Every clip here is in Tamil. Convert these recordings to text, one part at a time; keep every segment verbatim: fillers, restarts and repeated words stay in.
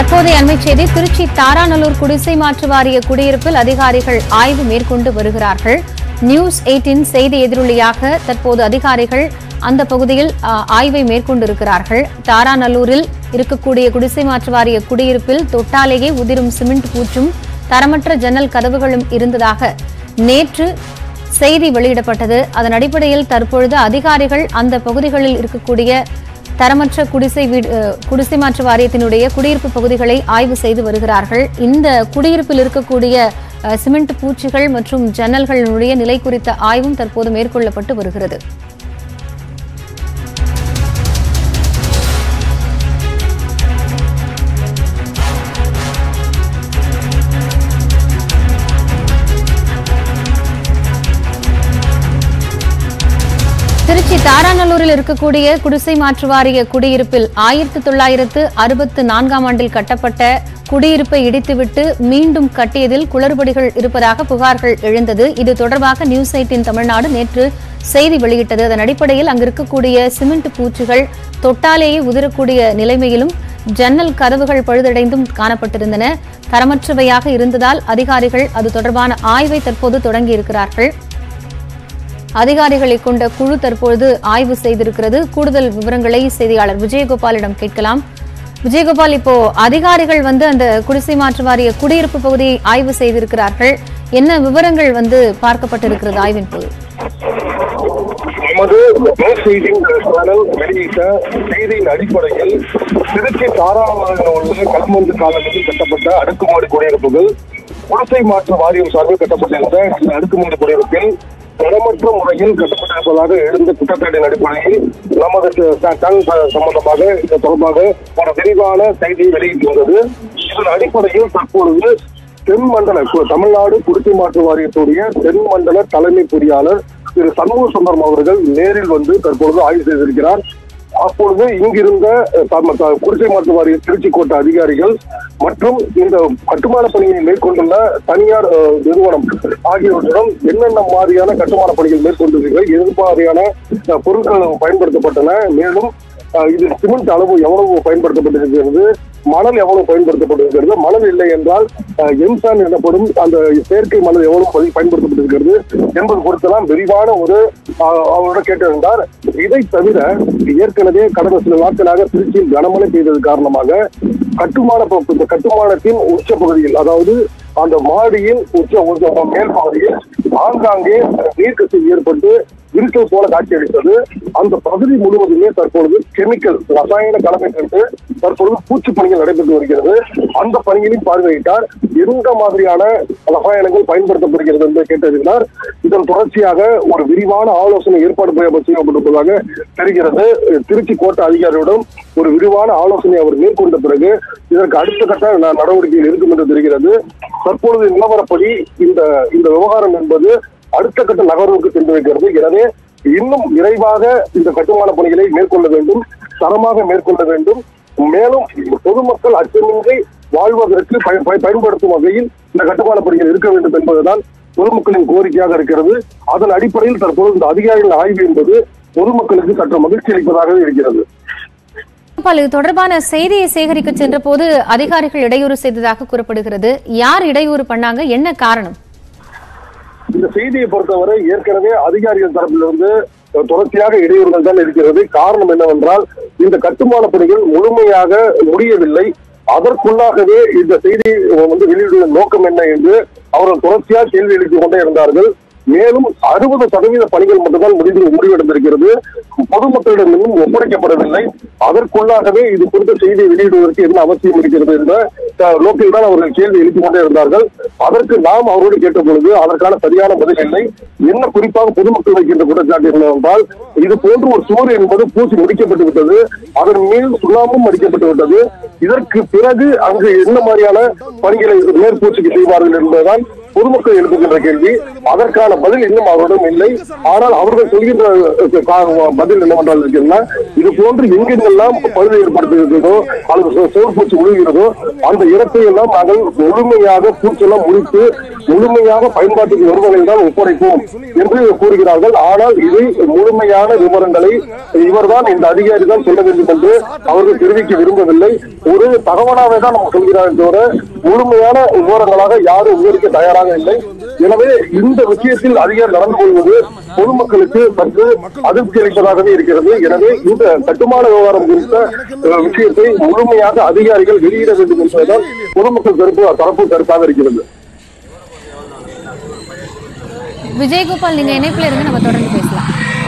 தற்போதைய அண்மை செய்தி திருச்சி தாராநல்லூர் குடிசை மாற்று வாரிய குடியிருப்பில் அதிகாரிகள் ஆய்வு மேற்கொண்டு வருகிறார்கள். நியூஸ் எயிட்டீன் செய்தி எதிரொலியாக தற்போது அதிகாரிகள் அந்த பகுதியில் ஆய்வை மேற்கொண்டிருக்கிறார்கள். தாராநல்லூரில் இருக்கக்கூடிய குடிசை மாற்று வாரிய குடியிருப்பில் தொட்டாலேயே உதிரும் சிமெண்ட் பூச்சும் தரமற்ற ஜன்னல் கதவுகளும் இருந்ததாக நேற்று செய்தி வெளியிடப்பட்டது. அதன் அடிப்படையில் தற்பொழுது அதிகாரிகள் அந்த பகுதிகளில் இருக்கக்கூடிய தரமற்ற குடிசை வீடு குடிசை மாற்று வாரியத்தினுடைய குடியிருப்பு பகுதிகளை ஆய்வு செய்து வருகிறார்கள். இந்த குடியிருப்பில் இருக்கக்கூடிய சிமெண்ட் பூச்சிகள் மற்றும் ஜன்னல்களுடைய நிலை குறித்த ஆய்வும் தற்போது மேற்கொள்ளப்பட்டு வருகிறது. திருச்சி தாராநல்லூரில் இருக்கக்கூடிய குடிசை மாற்று வாரிய குடியிருப்பில் ஆயிரத்தி தொள்ளாயிரத்து அறுபத்து நான்காம் ஆண்டில் கட்டப்பட்ட குடியிருப்பை இடித்துவிட்டு மீண்டும் கட்டியதில் குளறுபடிகள் இருப்பதாக புகார்கள் எழுந்தது. இது தொடர்பாக நியூஸ் எயிட்டீன் தமிழ்நாடு நேற்று செய்தி வெளியிட்டது. அதன் அடிப்படையில் அங்கு இருக்கக்கூடிய சிமெண்ட் பூச்சிகள் தொட்டாலேயே உதிரக்கூடிய நிலைமையிலும் ஜன்னல் கதவுகள் பழுதடைந்தும் காணப்பட்டிருந்தன. தரமற்றவையாக இருந்ததால் அதிகாரிகள் அது தொடர்பான ஆய்வை தற்போது தொடங்கியிருக்கிறார்கள். அதிகாரிகளை கொண்ட குழு தற்பொழுது ஆய்வு செய்திருக்கிறது. கூடுதல் விவரங்களை செய்தியாளர் விஜயகோபாலிடம் கேட்கலாம். விஜயகோபால், இப்போ அதிகாரிகள் வந்து அந்த குடிசை மாற்று வாரிய குடியிருப்பு பகுதியை ஆய்வு செய்திருக்கிறார்கள். என்ன விவரங்கள் வந்து பார்க்கப்பட்டிருக்கிறது ஆய்வின் போது? நமது வெளியிட்ட செய்தியின் அடிப்படையில் திருச்சி தாராநல்லூரில் உள்ள கல்மந்து காலத்தில் கட்டப்பட்ட அடுக்குமாடி குடியிருப்புகள் குடிசை மாற்று வாரியம் சார்பில் கட்டப்பட்டிருந்த இந்த அடுக்குமாடி குடியிருப்பில் தரமற்ற முறையில் கட்டப்பட்டிருப்பதாக எழுந்த குற்றச்சாட்டின் அடிப்படையில் நமது சம்பந்தமாக இது தொடர்பாக ஒரு விரிவான செய்தியை வெளியிட்டுள்ளது. இதன் அடிப்படையில் தற்பொழுது தென் மண்டல தமிழ்நாடு குடிசை மாற்று வாரியத்துடைய தென் மண்டல தலைமை பொறியாளர் திரு சண்முக சுந்தரம் அவர்கள் நேரில் வந்து தற்பொழுது ஆய்வு செய்திருக்கிறார். அப்பொழுது இங்கிருந்த குடிசை மாற்று வாரிய திருச்சி கோட்ட அதிகாரிகள் மற்றும் இந்த கட்டுமான பணியை மேற்கொண்டுள்ள தனியார் நிறுவனம் ஆகியவற்றிடம் என்னென்ன மாதிரியான கட்டுமான பணிகள் மேற்கொண்டிருக்கிறது, எது மாதிரியான பொருட்கள் பயன்படுத்தப்பட்டன, மேலும் இது சிமெண்ட் அளவு எவ்வளவு பயன்படுத்தப்பட்டிருக்கிறது, மணல் எவ்வளவு பயன்படுத்தப்பட்டிருக்கிறது, மணல் இல்லை என்றால் எம்சான் எனப்படும் அந்த செயற்கை மணல் எவ்வளவு பயன்படுத்தப்பட்டிருக்கிறது என்பது பொறுத்தெல்லாம் விரிவான ஒரு அவரோட கேட்டிருந்தார். இதை தவிர ஏற்கனவே கடந்த சில நாட்களாக திருச்சியில் கனமழை பெய்தது காரணமாக கட்டுமான இந்த கட்டுமானத்தின் உச்ச பகுதியில், அதாவது அந்த மாடியின் உச்ச மேல் பகுதியில் ஆங்காங்கே நீர்க்கசிவு ஏற்பட்டு விரிசல் போல காட்சியளித்தது. அந்த பகுதி முழுவதுமே தற்பொழுது கெமிக்கல் ரசாயன கலவை கண்டு தற்பொழுது பூச்சி பணிகள் நடைபெற்று வருகிறது. அந்த பணிகளையும் பார்வையிட்டார். எந்த மாதிரியான ரசாயனங்கள் பயன்படுத்தப்படுகிறது என்று கேட்டிருக்கிறார். இதன் தொடர்ச்சியாக ஒரு விரிவான ஆலோசனை ஏற்பாடு செய்யப்பட்டிருப்பதாக தெரிகிறது. திருச்சி கோட்ட அதிகாரியுடன் ஒரு விரிவான ஆலோசனை அவர் மேற்கொண்ட பிறகு இதற்கு அடுத்த கட்ட நடவடிக்கைகள் இருக்கும் என்று தெரிகிறது. தற்பொழுது நிலவரப்படி இந்த இந்த விவகாரம் என்பது அடுத்த கட்ட நகர்வுக்கு சென்றிருக்கிறது. எனவே இன்னும் விரைவாக இந்த கட்டுமான பணிகளை மேற்கொள்ள வேண்டும், தரமாக மேற்கொள்ள வேண்டும். மேலும் பொதுமக்கள் அச்சமின்றி வாழ்வதற்கு பயன்படுத்தும் வகையில் இந்த கட்டுமான பணிகள் இருக்க வேண்டும் என்பதுதான் பொதுமக்களின் கோரிக்கையாக இருக்கிறது. அதன் அடிப்படையில் தற்போது இந்த அதிகாரிகள் ஆய்வு என்பது பொதுமக்களுக்கு சற்று மகிழ்ச்சி அளிப்பதாகவே இருக்கிறது. இது தொடர்பான செய்தியை சேகரிக்க சென்ற போது அதிகாரிகள் இடையூறு செய்ததாக கூறப்படுகிறது. யார் இடையூறு பண்ணாங்க, என்ன காரணம்? இந்த செய்தியை பொறுத்தவரை ஏற்கனவே அதிகாரிகள் தரப்பிலிருந்து தொடர்ச்சியாக இடையூறுகள் தான் இருக்கிறது. காரணம் என்னவென்றால் இந்த கட்டுமான பணிகள் முழுமையாக முடியவில்லை. அதற்குள்ளாகவே இந்த செய்தி வந்து வெளியிடுவதன் நோக்கம் என்ன என்று அவர்கள் தொடர்ச்சியாக கேள்வி எழுப்பிக் கொண்டே இருந்தார்கள். மேலும் அறுபது சதவீத பணிகள் மட்டும்தான் முடிவு முடிவெடுத்திருக்கிறது. பொதுமக்களிடம் இன்னும் ஒப்படைக்கப்படவில்லை. அதற்குள்ளாகவே இது குறித்த செய்தியை வெளியிடுவதற்கு என்ன அவசியம் இருக்கிறது என்ற நோக்கில் தான் அவர்கள் கேள்வி எழுப்பிக் கொண்டே இருந்தார்கள். அதற்கு நாம் அவரோடு கேட்ட பொழுது அதற்கான சரியான பதில் இல்லை. என்ன குறிப்பாக பொதுமக்கள் வைக்கின்ற குற்றச்சாட்டு என்னவென்றால் இது போன்று ஒரு சுவர் என்பது பூசி முடிக்கப்பட்டு விட்டது, அதன் மீது சுண்ணாம்பும் அடிக்கப்பட்டு விட்டது. இதற்கு பிறகு அங்கு என்ன மாதிரியான பணிகளை மேற்பூச்சிக்கு செய்வார்கள் என்பதுதான் பொதுமக்கள் எழுப்புகின்ற கேள்வி. அதற்கான பதில் இன்னும் அவரிடம் இல்லை. ஆனால் அவர்கள் சொல்கின்ற பதில் என்னவென்றால் இருக்குன்னா, இது போன்று எங்கெங்கெல்லாம் பழுது ஏற்படுத்துகிறதோ அல்லது சோர் பூச்சி விழுகிறதோ அந்த இடத்தை எல்லாம் நாங்கள் முழுமையாக பூச்செல்லாம் முடித்து முழுமையாக பயன்பாட்டுக்கு வருவதை தான் ஒப்படைப்போம் என்று கூறுகிறார்கள். ஆனால் இதை முழுமையான விவரங்களை இவர்தான் இந்த அதிகாரி தான் சொல்ல வேண்டும் என்று அவர்கள் தெரிவிக்க விரும்பவில்லை. ஒரு தகவலாவே தான் நம்ம சொல்கிறார்கள் தவிர முழுமையான விவரங்களாக யாரும் விவரிக்க தயாராக இல்லை. எனவே இந்த விஷயத்தில் அதிகாரி நடந்து கொள்வது பொதுமக்களுக்கு சற்று அதிர்ச்சி அளிப்பதாகவே இருக்கிறது. எனவே இந்த கட்டுமான விவகாரம் குறித்த விஷயத்தை முழுமையாக அதிகாரிகள் வெளியிட வேண்டும் என்பதுதான் பொதுமக்கள் தரப்பு தரப்பு கருத்தாக இருக்கிறது. விஜயகோபால், நீங்க இணைப்புல இருந்து நம்ம தொடர்ந்து பேசலாம்.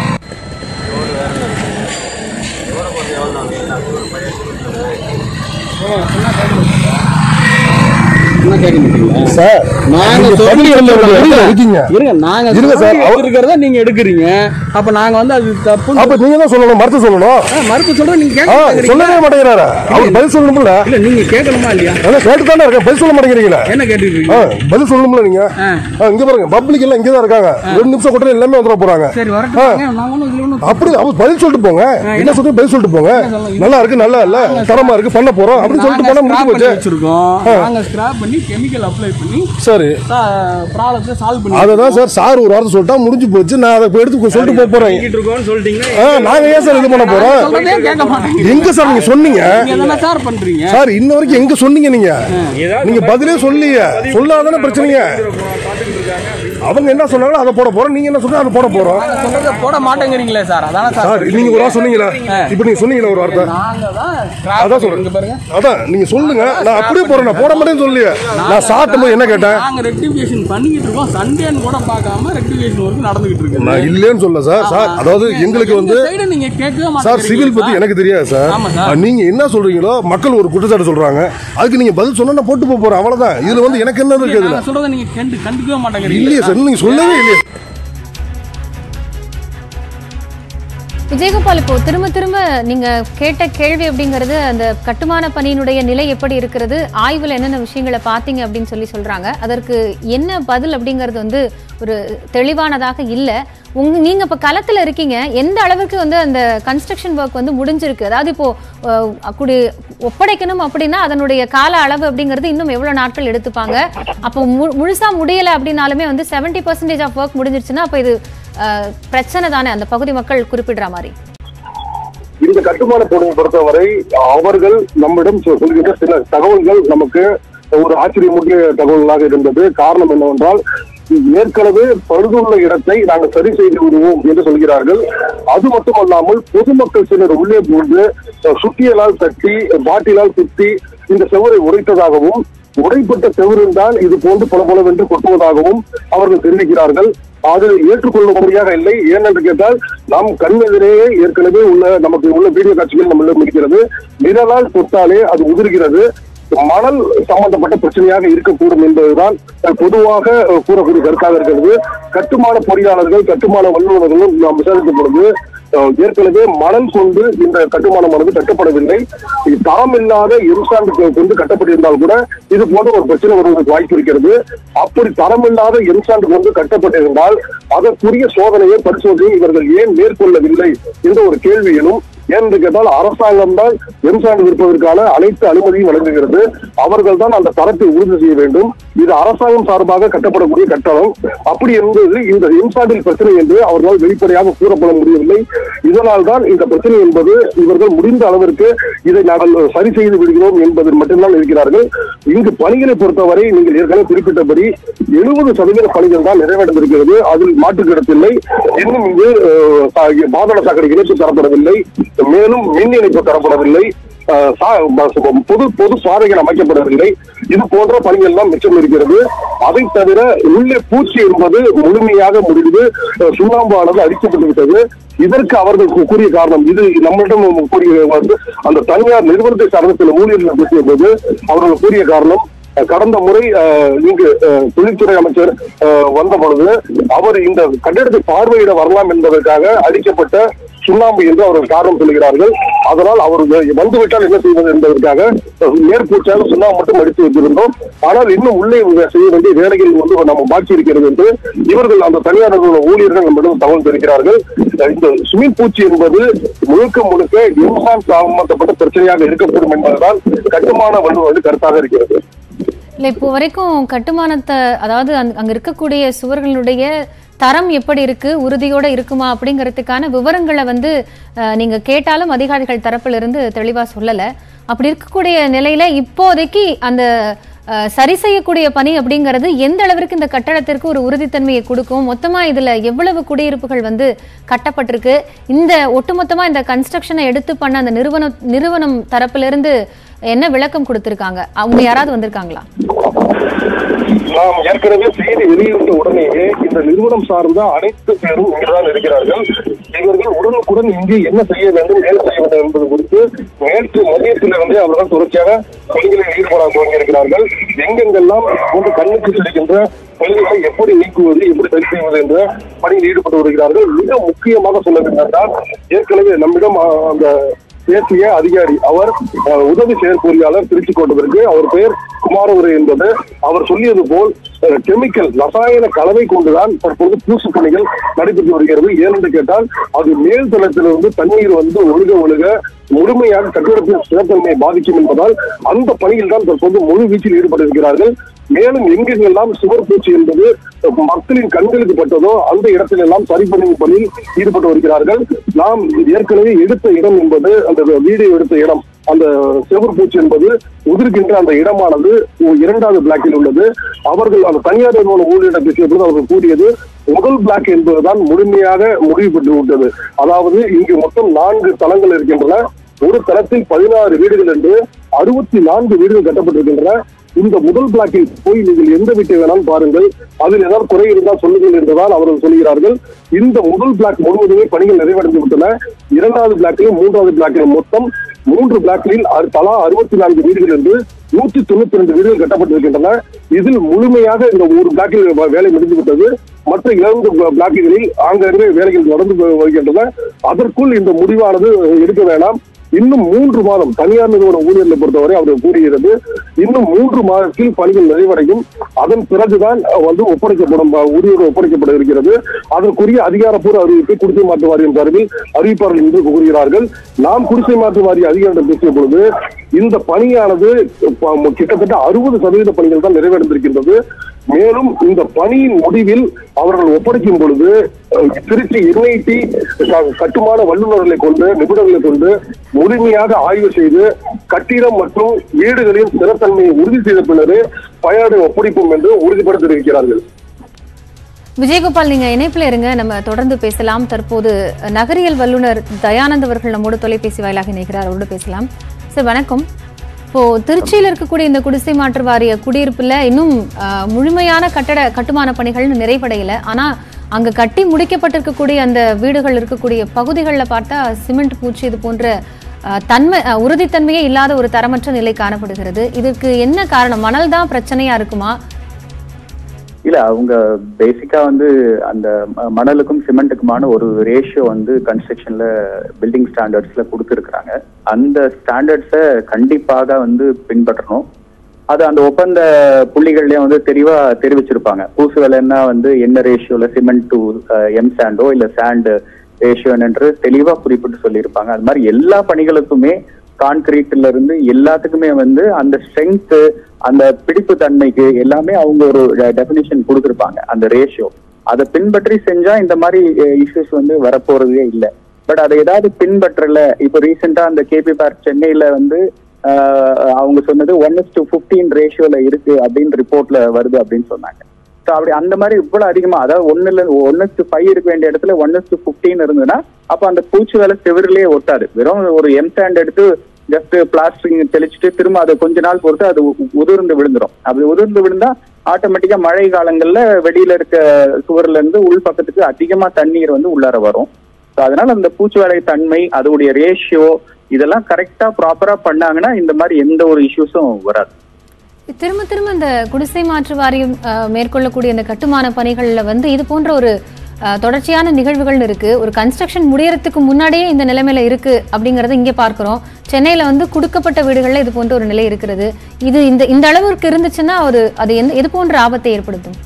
நீங்க எடுக்கிறீங்க அப்ப நாங்க வந்து அது தப்பு. அப்ப நீங்க தான் சொல்லணும், மறுத்து சொல்லணும். மறுத்து சொல்ற நீங்க சொல்லவே மாட்டேங்கிறாரா? அவர் பதில் சொல்லணும்ல. இல்ல நீங்க கேட்கணுமா இல்லையா? கேட்டு தானே இருக்க, பதில் சொல்ல மாட்டேங்கிறீங்களா? என்ன கேட்டுருக்கீங்க? பதில் சொல்லணும்ல நீங்க. இங்க பாருங்க, பப்ளிக் எல்லாம் இங்கதான் இருக்காங்க. ரெண்டு நிமிஷம் கூட எல்லாமே வந்துட போறாங்க. அப்படி அவர் பதில் சொல்லிட்டு போங்க. என்ன சொல்றீங்க? பதில் சொல்லிட்டு போங்க. நல்லா இருக்கு, நல்லா இல்ல, தரமா இருக்கு, பண்ண போறோம் அப்படின்னு சொல்லிட்டு போனா முடிஞ்சு போச்சு. நாங்க ஸ்கிராப் பண்ணி கெமிக்கல் அப்ளை பண்ணி சரி ப்ராப்ளத்தை சால்வ் பண்ணி அததான் சார் சார் ஒரு வார்த்தை சொல்லிட்டா முடிஞ்சு போச்சு. நான் அதை எடுத்து சொல்லிட்டு போக போறேன். நாங்க ஏன் சார் இது பண்ண போறோம்? எங்க சார் நீங்க சொன்னீங்க சார்? இன்ன வரைக்கும் எங்க சொன்னீங்க? நீங்க நீங்க பதிலே சொல்லிய சொல்லாதானே பிரச்சனைங்க. அவங்க என்ன சொன்னாங்களோ அதை போட போறோம். நீங்க என்ன சொன்னா அதை போட போறோம். போட மாட்டேங்கிறீங்களே சார். அதான சார் நீங்க ஒரு வார்த்தை சொன்னீங்களா? இப்போ நீங்க சொன்னீங்களா ஒரு வார்த்தை? அதான் சொல்றேன். அதான் நீங்க சொல்லுங்க. நான் அப்படியே போறேன். நான் போட மாட்டேன்னு சொல்லலையே. நான் சாப்பிடும் போது என்ன கேட்டேன்? நாங்க ரெக்டிஃபிகேஷன் பண்ணிட்டு இருக்கோம். சண்டேன்னு கூட பார்க்காம ரெக்டிஃபிகேஷன் வரைக்கும் நடந்துகிட்டு இருக்கு. நான் இல்லைன்னு சொல்ல சார். சார் அதாவது எங்களுக்கு வந்து நீங்க கேட்கவே சார் சிவில் பத்தி எனக்கு தெரியாது சார். நீங்க என்ன சொல்றீங்களோ மக்கள் ஒரு குற்றச்சாட்டு சொல்றாங்க, அதுக்கு நீங்க பதில் சொன்னா நான் போட்டு போறேன். அவ்வளவுதான். இதுல வந்து எனக்கு என்ன இருக்கு? நான் சொல்றத நீங்க கண்டுக்கவே மாட்டேங்கிறீங்க. இல்லையே சார், நீங்க சொல்லவே இல்லையே. விஜயகோபால், இப்போ திரும்ப திரும்ப நீங்க கேட்ட கேள்வி அப்படிங்கிறது அந்த கட்டுமான பணியினுடைய நிலை எப்படி இருக்கிறது, ஆய்வுல என்னென்ன விஷயங்களை பார்த்தீங்க அப்படின்னு சொல்லி சொல்றாங்க. அதற்கு என்ன பதில் அப்படிங்கிறது வந்து ஒரு தெளிவானதாக இல்லை. உங்க நீங்க இப்ப களத்துல இருக்கீங்க, எந்த அளவுக்கு வந்து அந்த கன்ஸ்ட்ரக்ஷன் ஒர்க் வந்து முடிஞ்சிருக்கு? அதாவது இப்போ அப்படி ஒப்படைக்கணும் அப்படின்னா அதனுடைய கால அளவு அப்படிங்கிறது இன்னும் எவ்வளவு நாட்கள் எடுத்துப்பாங்க? அப்போ முழுசா முடியல அப்படின்னாலுமே வந்து செவன்டி பர்சன்டேஜ் ஆஃப் ஒர்க் முடிஞ்சிருச்சுன்னா அப்ப இது பிரச்சனை தானே அந்த பகுதி மக்கள் குறிப்பிடுற மாதிரி? இந்த கட்டுமான பணியை பொறுத்தவரை அவர்கள் நம்மிடம் சொல்கின்ற சில தகவல்கள் நமக்கு ஒரு ஆச்சரியமூட்டிய தகவல்களாக இருந்தது. காரணம் என்னவென்றால், ஏற்கனவே பழுதுள்ள இடத்தை நாங்கள் சரி செய்து விடுவோம் என்று சொல்கிறார்கள். அது மட்டுமல்லாமல் பொதுமக்கள் சிலர் உள்ளே புகுந்து சுத்தியலால் தட்டி பாட்டிலால் சுத்தி இந்த செவரை உடைத்ததாகவும், உடைப்பட்ட செவரில் தான் இது போன்று பல பலவென்று கொட்டுவதாகவும் அவர்கள் தெரிவிக்கிறார்கள். அது ஏற்றுக்கொள்ள முடியாத இல்லை. ஏனென்று கேட்டால், நாம் கண்ணெதிரேயே ஏற்கனவே உள்ள நமக்கு உள்ள வீடியோ காட்சிகள் நம்மளிடம் இருக்கிறது. விரலால் தொட்டாலே அது உதிர்கிறது. மணல் சம்பந்தப்பட்ட பிரச்சனையாக இருக்கக்கூடும் என்பதுதான் பொதுவாக கூறக்கூடிய கருத்தாக இருக்கிறது. கட்டுமான பொறியாளர்கள், கட்டுமான வல்லுநர்களும் நாம் விசாரிக்கும் பொழுது ஏற்கனவே மணல் கொண்டு இந்த கட்டுமானமானது கட்டப்படவில்லை. தரம் இல்லாத எம்சாண்ட் கொண்டு கட்டப்பட்டிருந்தால் கூட இது போன்ற ஒரு பிரச்சனை வருவதற்கு வாய்ப்பு இருக்கிறது. அப்படி தரம் இல்லாத எம்சாண்ட் கொண்டு கட்டப்பட்டிருந்தால் அதற்குரிய சோதனையை பரிசோதனையை இவர்கள் ஏன் மேற்கொள்ளவில்லை என்ற ஒரு கேள்வி எனும். ஏன்னு கேட்டால், அரசாங்கம் தான் எம்சாண்ட் விற்பதற்கான அனைத்து அனுமதியும் வழங்குகிறது. அவர்கள் தான் அந்த தரத்தை உறுதி செய்ய வேண்டும். இது அரசாங்கம் சார்பாக கட்டப்படக்கூடிய கட்டணம். அப்படி என்பது இந்த எம்சாண்டில் பிரச்சனை என்று அவர்களால் வெளிப்படையாக கூறப்பட முடியவில்லை. இதனால் தான் இந்த பிரச்சனை என்பது இவர்கள் முடிந்த அளவிற்கு இதை நாங்கள் சரி செய்து விடுகிறோம் என்பதில் மட்டும்தான் இருக்கிறார்கள். இங்கு பணிகளை பொறுத்தவரை நீங்கள் ஏற்கனவே குறிப்பிட்டபடி எழுபது சதவீத பணிகள் தான் நிறைவேற்றிருக்கிறது. அதில் மாற்றுக்கிடத்தில்லை. இன்னும் இங்கு பாதாள சாக்கடை இணைப்பு தரப்படவில்லை. மேலும் மின் இணைப்பு தரப்படவில்லை. பொது பொது பாதைகள் அமைக்கப்படவில்லை. இது போன்ற பணிகள் எல்லாம் மிச்சம் இருக்கிறது. அதை தவிர உள்ளே பூச்சி என்பது முழுமையாக முடிந்து சுண்ணாம்பானது அடிக்கப்பட்டு விட்டது. இதற்கு அவர்கள் கூறிய காரணம், இது நம்மளிடம் கூறிய அந்த தனியார் நிறுவனத்தை சார்ந்த சில ஊழியர்கள் பேசிய போது அவர்கள் கூறிய காரணம், கடந்த முறை இங்கு தொழில்துறை அமைச்சர் வந்த பொழுது அவர் இந்த கட்டிடத்தை பார்வையிட வரலாம் என்பதற்காக அடிக்கப்பட்ட சுண்ணாம்பு என்று அவர்கள் காரணம் சொல்கிறார்கள். அதனால் அவர் வந்துவிட்டால் என்ன செய்வது என்பதற்காக மேற்பூச்சாக சுண்ணாம்பு மட்டும் அடித்து வைத்திருந்தோம். ஆனால் இன்னும் உள்ளே செய்ய வேண்டிய வேலைகள் வந்து நம்ம பாக்கி இருக்கிறது என்று இவர்கள் அந்த தனியார் ஊழியர்கள் நம்மிடம் தகவல் தெரிவிக்கிறார்கள். இந்த சுமின் பூச்சி என்பது முழுக்க முழுக்க எம்சாண்ட் சம்பந்தப்பட்ட பிரச்சனையாக இருக்கக்கூடும் என்பதுதான் கட்டுமான வல்லுநர்கள் கருத்தாக இருக்கிறது. இல்ல இப்போ வரைக்கும் கட்டுமானத்தை, அதாவது அங்க இருக்கக்கூடிய சுவர்களுடைய தரம் எப்படி இருக்கு, உறுதியோட இருக்குமா அப்படிங்கிறதுக்கான விவரங்களை வந்து நீங்க கேட்டாலும் அதிகாரிகள் தரப்புல இருந்து தெளிவா சொல்லல. அப்படி இருக்கக்கூடிய நிலையில இப்போதைக்கு அந்த சரி செய்யக்கூடிய பணி அப்படிங்கிறது எந்த அளவிற்கு இந்த கட்டடத்திற்கு ஒரு உறுதித்தன்மையை கொடுக்கும்? மொத்தமா இதுல எவ்வளவு குடியிருப்புகள் வந்து கட்டப்பட்டிருக்கு? இந்த ஒட்டுமொத்தமா இந்த கன்ஸ்ட்ரக்ஷனை எடுத்து பண்ண அந்த நிறுவனம் நிறுவனம் தரப்புல இருந்து என்ன விளக்கம் கொடுத்திருக்காங்க? அவங்க யாராவது வந்திருக்காங்களா? நாம் ஏற்கனவே செய்தி வெளியிட்ட உடனேயே இந்த நிறுவனம் சார்ந்த அனைத்து பேரும் இங்குதான் இருக்கிறார்கள். இவர்கள் உடனுக்குடன் இங்கு என்ன செய்ய வேண்டும், ஏன் செய்ய வேண்டும் என்பது குறித்து நேற்று மதியத்திலிருந்தே அவர்கள் தொடர்ச்சியாக பணிகளில் ஈடுபட துவங்கியிருக்கிறார்கள். எங்கெங்கெல்லாம் போன்ற கண்ணுக்கு கிடைக்கின்ற பணிகளை எப்படி நீக்குவது, எப்படி சரி செய்வது என்ற பணியில் ஈடுபட்டு வருகிறார்கள். மிக முக்கியமாக சொல்ல வேண்டும் என்றால், ஏற்கனவே நம்மிடம் அந்த பேசிய அதிகாரி, அவர் உதவி செயற்பொறியாளர் திருச்சி கோட்டத்திற்கு, அவர் பெயர் குமாரவரு என்பது, அவர் சொல்லியது போல் கெமிக்கல் ரசாயன கலவை கொண்டுதான் தற்போது பூசு பணிகள் நடைபெற்று வருகிறது. ஏனென்று கேட்டால் அது மேல் தளத்திலிருந்து தண்ணீர் வந்து ஒழுக ஒழுக முழுமையாக கட்டிடத்தின் சிறத்தன்மையை பாதிக்கும் என்பதால் அந்த பணியில் தான் தற்போது முழு வீச்சில் ஈடுபட்டிருக்கிறார்கள். மேலும் எங்கெங்கெல்லாம் சுவர் பூச்சி என்பது மக்களின் கண்களுக்கு பட்டதோ அந்த இடத்தில் எல்லாம் சரி பண்ணும் பணியில் ஈடுபட்டு வருகிறார்கள். நாம் ஏற்கனவே எடுத்த இடம் என்பது, அந்த வீடியோ எடுத்த இடம், அந்த செவர் பூச்சி என்பது உதிர்கின்ற அந்த இடமானது இரண்டாவது பிளாக்கில் உள்ளது. அவர்கள் அந்த தனியார் நிறுவன ஊழியரிடம் பேசிய போது அவர்கள் கூறியது முதல் பிளாக் என்பதுதான் முழுமையாக முடிவு பெற்று விட்டது. அதாவது இங்கு மொத்தம் நான்கு தளங்கள் இருக்கின்றன. ஒரு தளத்தில் பதினாறு வீடுகள் என்று அறுபத்தி நான்கு வீடுகள் கட்டப்பட்டிருக்கின்றன. இந்த முதல் பிளாக்கில் போய் நீங்கள் எந்த வீட்டை வேணாலும் பாருங்கள், அதில் ஏதாவது குறை இருந்தால் சொல்லுங்கள் என்றுதான் அவர்கள் சொல்கிறார்கள். இந்த முதல் பிளாக் முழுவதுமே பணிகள் நிறைவடைந்து விட்டன. இரண்டாவது பிளாக்கிலும் மூன்றாவது பிளாக்கிலும் மொத்தம் மூன்று பிளாக்கில் தலா அறுபத்தி நான்கு வீடுகள் என்று நூற்றி தொண்ணூத்தி ரெண்டு வீடுகள் கட்டப்பட்டிருக்கின்றன. இதில் முழுமையாக இந்த ஒரு பிளாக்கில் வேலை முடிந்து விட்டது. மற்ற இரண்டு பிளாக்குகளில் ஆங்காங்கே வேலைகள் நடந்து வருகின்றன. அதற்குள் இந்த முடிவானது எடுக்க வேண்டாம், இன்னும் மூன்று மாதம் தனியார் நிறுவன ஊழியர்களை பொறுத்தவரை அவர் கூறுகிறது, இன்னும் மூன்று மாதத்தில் பணிகள் நிறைவடையும். அதன் பிறகுதான் வந்து ஒப்படைக்கப்படும், ஊழியர்கள் ஒப்படைக்கப்பட இருக்கிறது. அதற்குரிய அதிகாரப்பூர்வ அறிவிப்பை குடிசை மாற்று வாரியம் சார்பில் அறிவிப்பார்கள் என்று கூறுகிறார்கள். நாம் குடிசை மாற்று வாரிய அதிகாரிடம் பேசிய பொழுது இந்த பணியானது கிட்டத்தட்ட அறுபது சதவீத பணிகள் தான் நிறைவடைந்திருக்கின்றது. மேலும் இந்த பணியின் முடிவில் அவர்கள் ஒப்படைக்கும் பொழுது திருச்சி என்ஐடி கட்டுமான வல்லுநர்களை கொண்டு, நிபுணர்களை கொண்டு முழுமையாக ஆய்வு செய்து கட்டிடம் மற்றும் வீடுகளின் ஸ்திரத்தன்மையை உறுதி செய்த பின்னரே பயனை ஒப்படைப்போம் என்று உறுதிப்படுத்தியிருக்கிறார்கள். விஜயகோபால், நீங்க இணைப்புல இருங்க, நம்ம தொடர்ந்து பேசலாம். தற்போது நகரியல் வல்லுநர் தயானந்த் அவர்கள் நம்மோடு தொலைபேசி வாயிலாக இணைகிறார், அவரோடு பேசலாம். சார் வணக்கம். இப்போ திருச்சியில் இருக்கக்கூடிய இந்த குடிசை மாற்று வாரிய குடியிருப்புல இன்னும் முழுமையான கட்டட கட்டுமான பணிகள் நிறைவடையல. ஆனா அங்க கட்டி முடிக்கப்பட்டிருக்கக்கூடிய அந்த வீடுகள் இருக்கக்கூடிய பகுதிகளில் பார்த்தா சிமெண்ட் பூச்சி இது போன்ற தன்மை உறுதித்தன்மையே இல்லாத ஒரு தரமற்ற நிலை காணப்படுகிறது. இதுக்கு என்ன காரணம்? மணல் தான் பிரச்சனையா இருக்குமா? இல்ல, அவங்க பேசிக்கா வந்து அந்த மணலுக்கும் சிமெண்ட்டுக்குமான ஒரு ரேஷியோ வந்து கன்ஸ்ட்ரக்ஷன்ல பில்டிங் ஸ்டாண்டர்ட்ஸ்ல கொடுத்துருக்குறாங்க. அந்த ஸ்டாண்டர்ட்ஸை கண்டிப்பாக வந்து பின்பற்றணும். அது அந்த ஒப்பந்த புள்ளிகள்லயும் வந்து தெளிவா தெரிவிச்சிருப்பாங்க. பூசு வேலைன்னா வந்து என்ன ரேஷியோல சிமெண்ட் டு எம் சாண்டோ இல்ல சாண்ட் ரேஷியோ என்று தெளிவா குறிப்பிட்டு சொல்லியிருப்பாங்க. அது மாதிரி எல்லா பணிகளுக்குமே கான்கிரீட்ல இருந்து எல்லாத்துக்குமே வந்து அந்த ஸ்ட்ரென்த், அந்த பிடிப்பு தன்மைக்கு எல்லாமே அவங்க ஒரு டெபினிஷன் கொடுத்துருப்பாங்க, அந்த ரேஷியோ. அதை பின்பற்றி செஞ்சா இந்த மாதிரி இஷ்யூஸ் வந்து வரப்போறதே இல்லை. பட் அதை ஏதாவது பின்பற்றல. இப்போ ரீசெண்டா அந்த கேபி பார்க் சென்னையில வந்து அவங்க சொன்னது ஒன் இஸ் டு பிப்டீன் ரேஷியோல இருக்கு அப்படின்னு ரிப்போர்ட்ல வருது அப்படின்னு சொன்னாங்க. ஸோ அப்படி அந்த மாதிரி இவ்வளவு அதிகமா, அதாவது ஒன்னுல ஒன் இஸ் டு ஃபைவ் இருக்க வேண்டிய இடத்துல ஒன் இஸ் டு பிப்டீன் இருந்ததுன்னா அப்ப அந்த பூச்சி வேலை செவரிலேயே ஒட்டாது. வெறும் ஒரு எம் சாண்ட் எடுத்து ஜஸ்ட் பிளாஸ்டிக் தெளிச்சுட்டு திரும்ப அதை கொஞ்ச நாள் பொறுத்து அது உதிர்ந்து விழுந்துடும். அப்படி உதிர்ந்து விழுந்தா ஆட்டோமேட்டிக்கா மழை காலங்கள்ல வெளியில இருக்க சுவர்ல இருந்து உள் பக்கத்துக்கு அதிகமா தண்ணீர் வந்து உள்ளார வரும். ஸோ அதனால அந்த பூச்சி வேலை தன்மை, அதோடைய ரேஷியோ இதெல்லாம் கரெக்டா ப்ராப்பரா பண்ணாங்கன்னா இந்த மாதிரி எந்த ஒரு இஷ்யூஸும் வராது. திரும்ப திரும்ப இந்த குடிசை மாற்று வாரியம் மேற்கொள்ளக்கூடிய இந்த கட்டுமான பணிகள்ல வந்து இது போன்ற ஒரு தொடர்ச்சியான நிகழ்வுகள் இருக்கு. ஒரு கன்ஸ்ட்ரக்ஷன் முடியறதுக்கு முன்னாடியே இந்த நிலைமையில இருக்கு அப்படிங்கறத இங்க பார்க்கிறோம். சென்னையில வந்து கொடுக்கப்பட்ட வீடுகள்ல இது போன்ற ஒரு நிலை இருக்கிறது. இது இந்த இந்த அளவுக்கு இருந்துச்சுன்னா ஒரு அது எது போன்ற ஆபத்தை ஏற்படுத்தும்?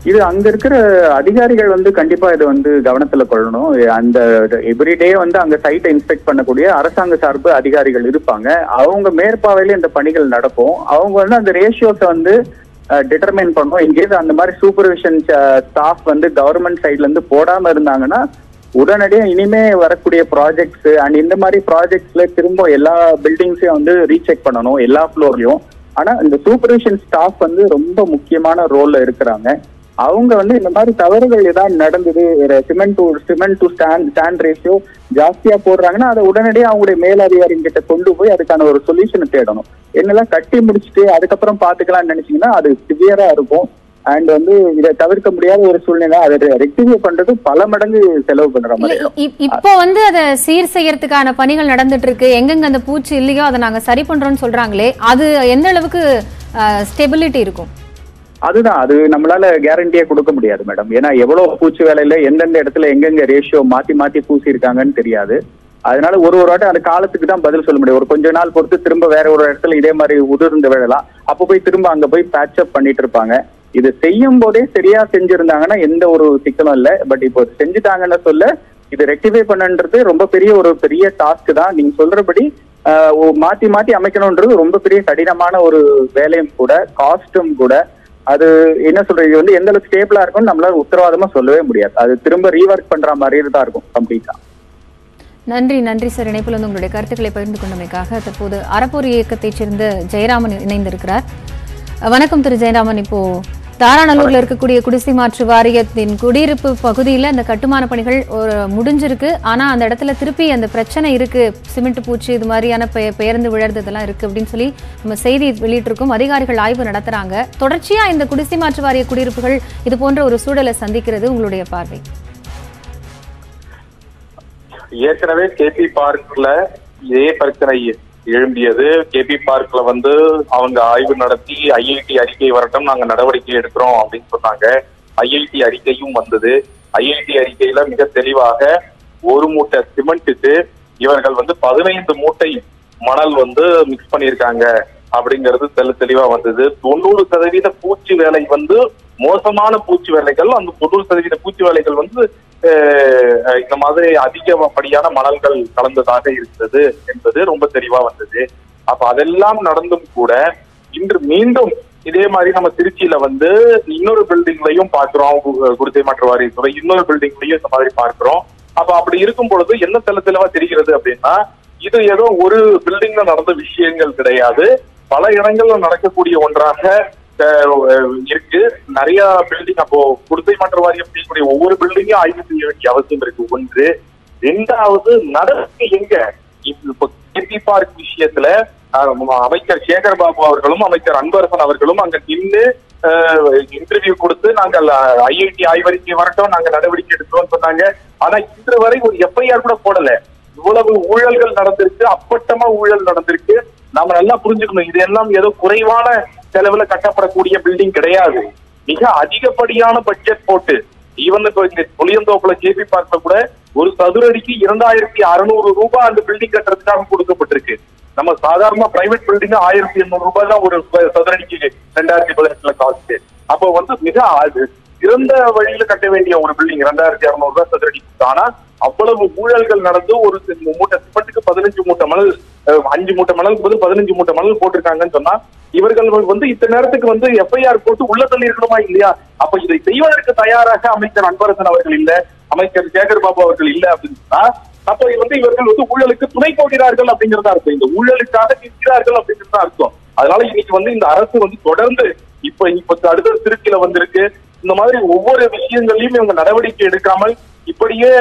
இது அங்க இருக்கிற அதிகாரிகள் வந்து கண்டிப்பா இதை வந்து கவனத்துல கொள்ளணும். அந்த எவ்ரிடே வந்து அங்க சைட்டை இன்ஸ்பெக்ட் பண்ணக்கூடிய அரசாங்க சார்பு அதிகாரிகள் இருப்பாங்க. அவங்க மேற்பார்வையில இந்த பணிகள் நடக்கும். அவங்க வந்து அந்த ரேஷியோஸை வந்து டிட்டர்மைன் பண்ணும். இங்கேருந்து அந்த மாதிரி சூப்பர்விஷன் ஸ்டாஃப் வந்து கவர்மெண்ட் சைட்ல இருந்து போடாம இருந்தாங்கன்னா உடனடியாக இனிமே வரக்கூடிய ப்ராஜெக்ட்ஸ் அண்ட் இந்த மாதிரி ப்ராஜெக்ட்ஸ்ல திரும்ப எல்லா பில்டிங்ஸையும் வந்து ரீசெக் பண்ணணும் எல்லா ஃப்ளோர்லயும். ஆனா இந்த சூப்பர்விஷன் ஸ்டாஃப் வந்து ரொம்ப முக்கியமான ரோல்ல இருக்கிறாங்க. அவங்க வந்து இந்த மாதிரி தவறுகள் ஏதாவது நடந்தது, cement to cement to stand stand ratio ஜாஸ்தியா போடுறாங்கன்னா அதை உடனடியாக அவங்களுடைய மேலதிகாரி கிட்ட கொண்டு போய் அதுக்கான ஒரு சொல்யூஷனை தேடணும். என்னெல்லாம் கட்டி முடிச்சுட்டு அதுக்கப்புறம் பாத்துக்கலாம்னு நினைச்சீங்கன்னா அது சிவியரா இருக்கும். அண்ட் வந்து இதை தவிர்க்க முடியாத ஒரு சூழ்நிலை. அதை ரெக்டிஃபை பண்றது பல மடங்கு செலவு பண்ற மாதிரி. இப்போ வந்து அதை சீர் செய்யறதுக்கான பணிகள் நடந்துட்டு இருக்கு. எங்கெங்க அந்த பூச்சி இல்லையோ அதை நாங்க சரி பண்றோம்னு சொல்றாங்களே, அது எந்த அளவுக்கு ஸ்டெபிலிட்டி இருக்கும்? அதுதான், அது நம்மளால கேரண்டியா கொடுக்க முடியாது மேடம். ஏன்னா எவ்வளவு பூச்சி வேலையில எந்தெந்த இடத்துல எங்கெங்க ரேஷியோ மாத்தி மாத்தி பூசி இருக்காங்கன்னு தெரியாது. அதனால ஒரு ஒரு வாட்டம் அந்த காலத்துக்கு தான் பதில் சொல்ல முடியும். ஒரு கொஞ்ச நாள் பொறுத்து திரும்ப வேற ஒரு இடத்துல இதே மாதிரி உதிர்ந்து விழலாம். அப்ப போய் திரும்ப அங்க போய் பேட்ச் அப் பண்ணிட்டு இருப்பாங்க. இது செய்யும் போதே சரியா செஞ்சிருந்தாங்கன்னா எந்த ஒரு சிக்கலும் இல்லை. பட் இப்போ செஞ்சுட்டாங்கன்னு சொல்ல இது ரெக்டிஃபை பண்ணன்றது ரொம்ப பெரிய ஒரு பெரிய டாஸ்க் தான். நீங்க சொல்றபடி மாத்தி மாத்தி அமைக்கணும்ன்றது ரொம்ப பெரிய கடினமான ஒரு வேலையும் கூட, காஸ்டும் கூட. அது என்ன சொல்றது, இது வந்து எந்த அளவுக்கு ஸ்டேபிளா இருக்கும்னு நம்மளால உத்தரவாதமா சொல்லவே முடியாது. அது திரும்ப ரீவர்க் பண்ற மாதிரி தான் இருக்கும் கம்ப்ளீட்டா. நன்றி நன்றி சார். இணைப்பில் வந்து உங்களுடைய கருத்துக்களை பகிர்ந்து கொண்டமைக்காக. தற்போது அறப்போர் இயக்கத்தைச் சேர்ந்த ஜெயராமன் இணைந்திருக்கிறார். வணக்கம் திரு ஜெயராமன். இப்போ தாராநல்லூர்ல இருக்கக்கூடிய குடிசை மாற்று வாரியத்தின் குடியிருப்பு பகுதியில் அந்த கட்டுமான பணிகள் ஒரு முடிஞ்சிருக்கு. ஆனா அந்த இடத்துல திருப்பி அந்த பிரச்சனை இருக்கு, சிமெண்ட் பூச்சி இது மாதிரியான பெயர்ந்து விழறது இதெல்லாம் இருக்கு அப்படின்னு சொல்லி நம்ம செய்தி வெளியிட்டிருக்கோம். அதிகாரிகள் ஆய்வு நடத்துறாங்க. தொடர்ச்சியா இந்த குடிசை மாற்று வாரிய குடியிருப்புகள் இது போன்ற ஒரு சூழலை சந்திக்கிறது. உங்களுடைய பார்வை? ஏற்கனவே கேபி பார்க்ல இதே பிரச்சனை எழும்பியது. கேபி பார்க்ல வந்து அவங்க ஆய்வு நடத்தி ஐஐடி அறிக்கை வரட்டும், நாங்க நடவடிக்கை எடுக்கிறோம் அப்படின்னு சொன்னாங்க. ஐஐடி அறிக்கையும் வந்தது. ஐஐடி அறிக்கையில மிக தெளிவாக ஒரு மூட்டை சிமெண்ட்டுக்கு இவர்கள் வந்து பதினைந்து மூட்டை மணல் வந்து மிக்ஸ் பண்ணியிருக்காங்க அப்படிங்கிறது தெளி தெளிவா வந்தது. தொண்ணூறு சதவீத பூச்சி வேலை வந்து மோசமான பூச்சி வேலைகள். அந்த தொண்ணூறு சதவீத பூச்சி வேலைகள் வந்து இந்த மாதிரி அதிகப்படியான மணல்கள் கலந்ததாக இருந்தது என்பது ரொம்ப தெளிவா வந்தது. அப்ப அதெல்லாம் நடந்தும் கூட இன்று மீண்டும் இதே மாதிரி நம்ம திருச்சியில வந்து இன்னொரு பில்டிங்லையும் பார்க்கிறோம். குடிசை மாற்று வாரியத்துறை இன்னொரு பில்டிங்லையும் இந்த மாதிரி பார்க்கிறோம். அப்ப அப்படி இருக்கும் பொழுது என்ன தெளி தெளிவா தெரிகிறது அப்படின்னா, இது ஏதோ ஒரு பில்டிங்ல நடந்த விஷயங்கள் கிடையாது, பல இடங்கள்ல நடக்கக்கூடிய ஒன்றாக இருக்கு. நிறைய பில்டிங் அப்போ குடிசை மாற்று வாரியம் செய்யக்கூடிய ஒவ்வொரு பில்டிங்கும் ஆய்வு செய்ய வேண்டிய அவசியம் இருக்கு. ஒன்று. இரண்டாவது, நடவடிக்கை எங்க? இப்போ கேபி பார்க் விஷயத்துல அமைச்சர் சேகர் பாபு அவர்களும் அமைச்சர் அன்பரசன் அவர்களும் அங்க நின்று இன்டர்வியூ கொடுத்து நாங்கள் ஐஐடி ஆய்வறிக்கை வரட்டும், நாங்க நடவடிக்கை எடுக்கிறோம் சொன்னாங்க. ஆனா இன்று வரை ஒரு எஃப்ஐஆர் கூட போடல. இவ்வளவு ஊழல்கள் நடந்திருக்கு, அப்பட்டமா ஊழல் நடந்திருக்கு. நாம நல்லா புரிஞ்சுக்கணும், இது எல்லாம் ஏதோ குறைவான செலவுல கட்டப்படக்கூடிய பில்டிங் கிடையாது. மிக அதிகப்படியான பட்ஜெட் போட்டு ஈவன் இப்போ இங்க புளியந்தோப்புல கேபி பார்க்ல கூட ஒரு சதுரடிக்கு இரண்டாயிரத்தி அறுநூறு ரூபாய் அந்த பில்டிங் கட்டுறதுக்காக கொடுக்கப்பட்டிருக்கு. நம்ம சாதாரண பிரைவேட் பில்டிங் ஆயிரத்தி எண்ணூறு ரூபாய் தான் ஒரு சதுரடிக்கு ரெண்டாயிரத்தி பதினெட்டுல காஸ்ட். அப்போ வந்து மிக சிறந்த வழியில கட்ட வேண்டிய ஒரு பில்டிங் ரெண்டாயிரத்தி அறுநூறு ரூபாய் சதுரடிக்கு. ஆனா அவ்வளவு ஊழல்கள் நடந்து ஒரு மூட்டை சிமெண்ட்டுக்கு பதினஞ்சு மூட்டை மணல், அஞ்சு மூட்டை மணலுக்கு பதில் பதினஞ்சு மூட்டை மணல் போட்டிருக்காங்கன்னு சொன்னா இவர்கள் வந்து இத்தனை நேரத்துக்கு வந்து எஃப்ஐஆர் போட்டு உள்ள தள்ளி இருக்கணுமா இல்லையா? அப்ப இதை செய்வதற்கு தயாராக அமைச்சர் அன்பரசன் அவர்கள் இல்ல, அமைச்சர் சேகர் பாபு அவர்கள் இல்ல அப்படின்னு சொன்னா அப்ப வந்து இவர்கள் வந்து ஊழலுக்கு துணை போகிறார்கள் அப்படிங்கிறதா அர்த்தம். இந்த ஊழலுக்காக நிற்கிறார்கள் அப்படிங்கிறதா அர்த்தம். அதனால இன்னைக்கு வந்து இந்த அரசு வந்து தொடர்ந்து இப்ப இப்ப அடுத்த திருச்சியில வந்திருக்கு. இந்த மாதிரி ஒவ்வொரு விஷயங்களையும் இவங்க நடவடிக்கை எடுக்காமல் இப்படியே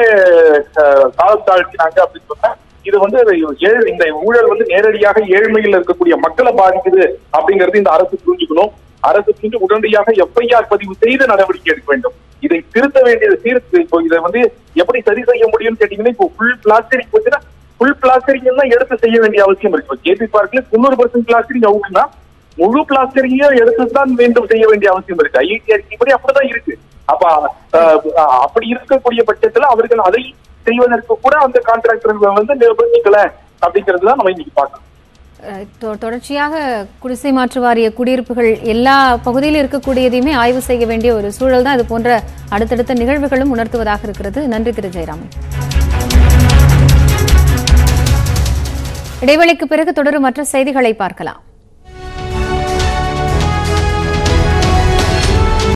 காலம் தாழ்த்தினாங்க அப்படின்னு சொன்னா இது வந்து இந்த ஊழல் வந்து நேரடியாக ஏழ்மையில் இருக்கக்கூடிய மக்களை பாதிக்குது அப்படிங்கிறது இந்த அரசு புரிஞ்சுக்கணும். அரசு புரிஞ்சு உடனடியாக எஃப்ஐஆர் பதிவு செய்து நடவடிக்கை எடுக்க வேண்டும். இதை திருத்த வேண்டியது சீர்த்து இப்போ இதை வந்து எப்படி சரி செய்ய முடியும்னு கேட்டீங்கன்னா, இப்போ ஃபுல் பிளாஸ்டரிங் போச்சுன்னா ஃபுல் பிளாஸ்டரிங் தான் எடுத்து செய்ய வேண்டிய அவசியம் இருக்கு. கேபி பார்க்ல தொண்ணூறு பர்சன்ட் பிளாஸ்டரிங் அவுட்னா முழு பிளாஸ்டரிங்கையும் எடுத்துதான் மீண்டும் செய்ய வேண்டிய அவசியம் இருக்கு. ஐஐடி அறிக்கைப்படி அப்படிதான் இருக்கு. அப்ப அப்படி இருக்கக்கூடிய பட்சத்துல அவர்கள் அதை செய்வதற்கு கூட அந்த கான்ட்ராக்டர்கள் வந்து நிர்பந்திக்கல அப்படிங்கிறது தான் நம்ம இன்னைக்கு பார்க்கணும். தொடர்ச்சியாக குடிசை மாற்று வாரிய குடியிருப்புகள் எல்லா பகுதியில் இருக்கக்கூடியதையுமே ஆய்வு செய்ய வேண்டிய ஒரு சூழல் தான் இது போன்ற அடுத்தடுத்த நிகழ்வுகளும் உணர்த்துவதாக இருக்கிறது. நன்றி திரு ஜெயராமன். இடைவெளிக்கு பிறகு தொடரும் மற்ற செய்திகளை பார்க்கலாம்.